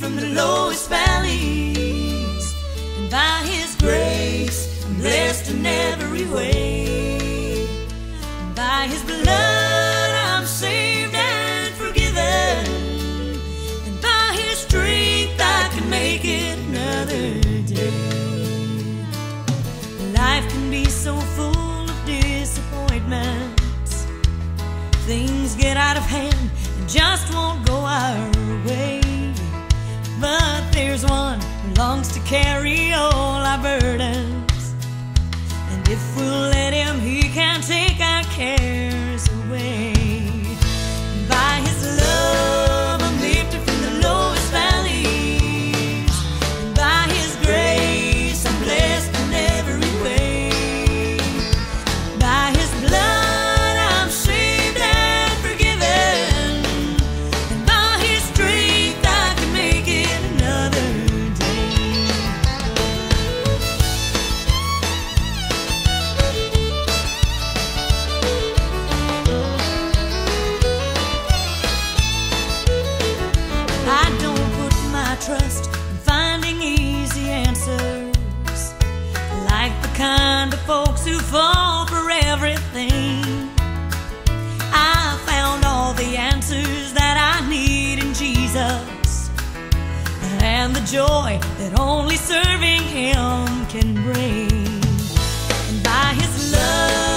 from the lowest valleys, and by His grace I'm blessed in every way. And by His blood I'm saved and forgiven, and by His strength I can make it another day. Life can be so full of disappointments. Things get out of hand and just won't go our way. But there's one who longs to carry all our burdens, and if we'll let Him, He can take our cares away. By His love I'm lifted from the lowest valleys, and by His grace I'm blessed in every way. By His blood I'm saved and forgiven, and by His strength I can make it another day. I don't put my trust in finding easy answers, like the kind of folks who fall for everything. I found all the answers that I need in Jesus, and the joy that only serving Him can bring. And by His love